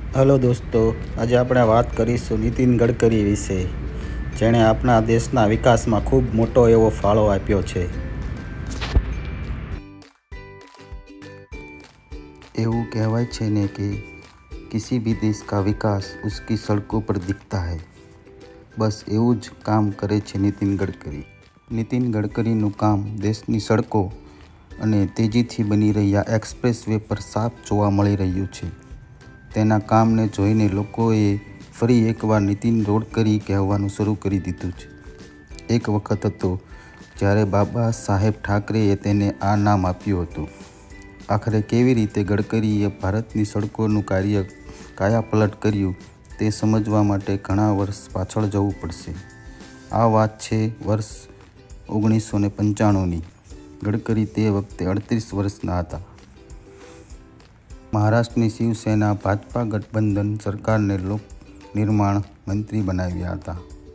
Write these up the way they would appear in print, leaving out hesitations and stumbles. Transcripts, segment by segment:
Hello दोस्तों, आज આપણે વાત કરીશું નીતિન ગડકરી વિશે, જેણે આપણા દેશના વિકાસમાં ખૂબ મોટો એવો ફાળો આપ્યો છે। એવું કહેવાય છે ને કે किसी भी देश का विकास उसकी सड़कों पर दिखता है। બસ એવું જ કામ કરે છે નીતિન ગડકરી। નીતિન ગડકરીનું કામ દેશની સડકો અને તેજીથી બની રહ્યા એક્સપ્રેસ વે પર સાફ જોવા મળી રહ્યું છે। તેના કામને જોઈને લોકોએ ફરી એકવાર નીતિન ગડકરી કહેવાનું શરૂ કરી દીધું છે। એક વખત હતો જ્યારે બાબા સાહેબ ઠાકરેએ તેને આ નામ આપ્યું હતું। આખરે કેવી રીતે ગડકરીએ ભારતની સડકોનું કાયાપલટ કર્યું તે સમજવા માટે ઘણા વર્ષ પાછળ જવું પડશે। આ વાત છે વર્ષ 1995ની। ગડકરી તે વખતે 38 વર્ષના હતા। મહારાષ્ટ્રની શિવસેના ભાજપા गठबंधन सरकारને लोक निर्माण मंत्री बनाव्या હતા।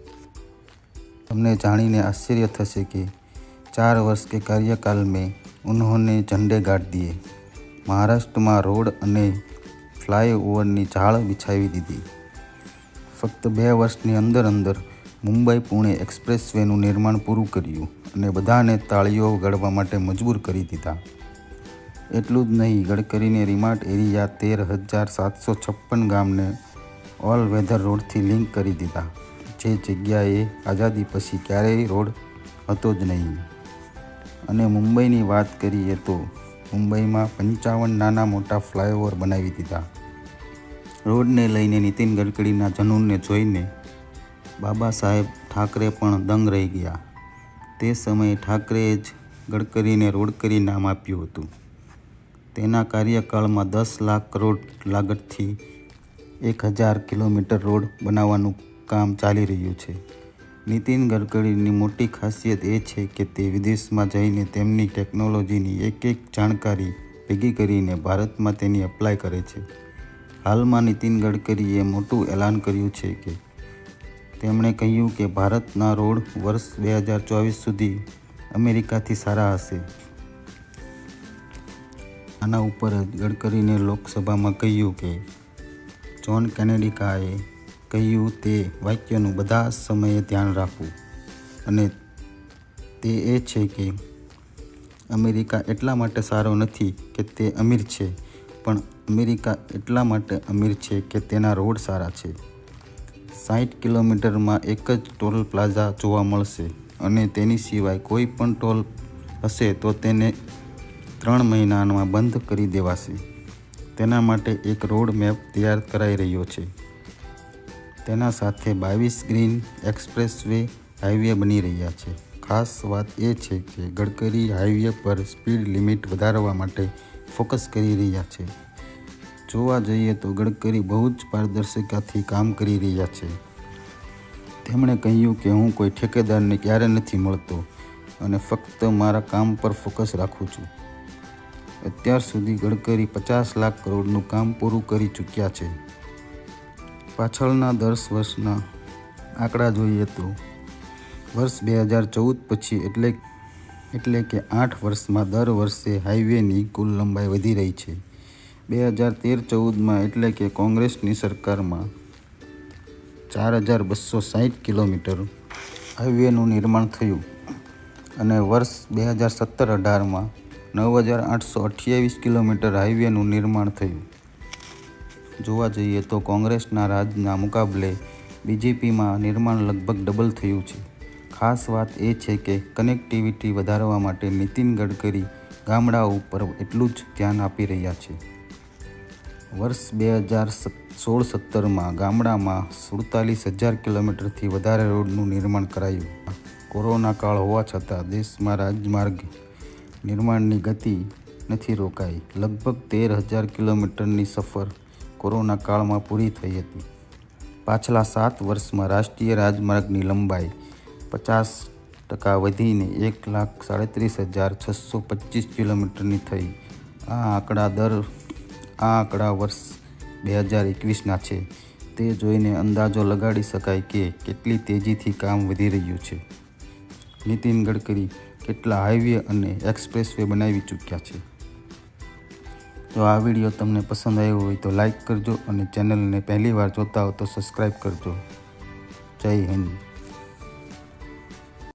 તમને જાણીને आश्चर्य થશે કે 4 वर्ष के कार्यकाल में उन्होंने झंडे गाड़ दिए। મહારાષ્ટ્રમાં રોડ અને ફ્લાયઓવરની ઝાડ બિછાવી દીધી। ફક્ત 2 વર્ષની અંદર મુંબઈ પુણે એક્સપ્રેસવેનું નિર્માણ પૂરું કર્યું અને બધાને તાળીઓ વગાડવા માટે મજબૂર કરી દીધા। એટલું જ નહીં, ગડકરીને રિમોટ એરિયા 13,756 ગામને ઓલ વેધર રોડથી લિંક કરી દીધા, જે જગ્યાએ આઝાદી પછી ક્યારેય રોડ હતો જ નહીં। અને મુંબઈની વાત કરીએ તો મુંબઈમાં 55 નાના મોટા ફ્લાયઓવર બનાવી દીધા। રોડને લઈને નીતિન ગડકરીના જનૂનને જોઈને બાબા સાહેબ ઠાકરે પણ દંગ રહી ગયા। તે સમયે ઠાકરેએ જ ગડકરીને રોડકરી નામ આપ્યું હતું। તેના કાર્યકાળમાં 10 લાખ કરોડ લાગતથી 1000 કિલોમીટર રોડ બનાવવાનું કામ ચાલી રહ્યું છે। નીતિન ગડકરીની મોટી ખાસિયત એ છે કે તે વિદેશમાં જઈને તેમની ટેકનોલોજીની એક જાણકારી ભેગી કરીને ભારતમાં તેની એપ્લાય કરે છે। હાલમાં નીતિન ગડકરીએ મોટું એલાન કર્યું છે કે તેમણે કહ્યું કે ભારતના રોડ વર્ષ 2024 સુધી અમેરિકાથી સારા હશે। આના ઉપર જ ગડકરીને લોકસભામાં કહ્યું કે જ્હોન કેનેડીએ કહ્યું તે વાક્યનું બધા સમયે ધ્યાન રાખવું, અને તે એ છે કે અમેરિકા એટલા માટે સારો નથી કે તે અમીર છે, પણ અમેરિકા એટલા માટે અમીર છે કે તેના રોડ સારા છે। 60 કિલોમીટરમાં એક જ ટોલ પ્લાઝા જોવા મળશે, અને તેની સિવાય કોઈ પણ ટોલ હશે તો તેને 3 મહિનામાં બંધ કરી દેવાશે। તેના માટે એક રોડ મેપ તૈયાર કરાઈ રહ્યો છે। તેના સાથે 22 ગ્રીન એક્સપ્રેસવે હાઈવે બની રહ્યા છે। ખાસ વાત એ છે કે ગડકરી હાઈવે પર સ્પીડ લિમિટ વધારવા માટે ફોકસ કરી રહ્યા છે। જોવા જઈએ તો ગડકરી બહુ જ પારદર્શિતાથી કામ કરી રહ્યા છે। તેમણે કહ્યું કે હું કોઈ ઠેકેદારને ક્યારે નથી મળતો અને ફક્ત મારા કામ પર ફોકસ રાખું છું। અત્યાર સુધી ગડકરી 50 લાખ કરોડનું કામ પૂરું કરી ચૂક્યા છે। પાછળના 10 વર્ષના આંકડા જોઈએ તો વર્ષ 2014 પછી એટલે કે 8 વર્ષમાં દર વર્ષે હાઈવેની કુલ લંબાઈ વધી રહી છે। 2013-14માં એટલે કે કોંગ્રેસની સરકારમાં 4260 કિલોમીટર હાઈવેનું નિર્માણ થયું અને વર્ષ 2017-18માં 9828 કિલોમીટર હાઈવેનું નિર્માણ થયું। જોવા જઈએ તો કોંગ્રેસના રાજના મુકાબલે બીજેપીમાં નિર્માણ લગભગ ડબલ થયું છે। ખાસ વાત એ છે કે કનેક્ટિવિટી વધારવા માટે નીતિન ગડકરી ગામડાઓ ઉપર એટલું જ ધ્યાન આપી રહ્યા છે। વર્ષ 2016-17માં ગામડામાં 47,000 કિલોમીટરથી વધારે રોડનું નિર્માણ કરાયું। કોરોના કાળ હોવા છતાં દેશમાં રાજમાર્ગ નિર્માણની ગતિ નથી રોકાઈ। લગભગ 13,000 કિલોમીટરની સફર કોરોના કાળમાં પૂરી થઈ હતી। પાછલા 7 વર્ષમાં રાષ્ટ્રીય રાજમાર્ગની લંબાઈ 50% વધીને 1,37,625 કિલોમીટરની થઈ। આ આંકડા વર્ષ 2021ના છે। તે જોઈને અંદાજો લગાડી શકાય કે કેટલી તેજીથી કામ વધી રહ્યું છે। નીતિન ગડકરી કેટલા હાઈવે અને એક્સપ્રેસવે બનાવી ચૂક્યા છે। જો આ વિડીયો તમને પસંદ આવ્યો હોય તો લાઈક કરજો અને ચેનલને પહેલી વાર જોતા હો તો સબસ્ક્રાઈબ કરજો। જય હિન્દ।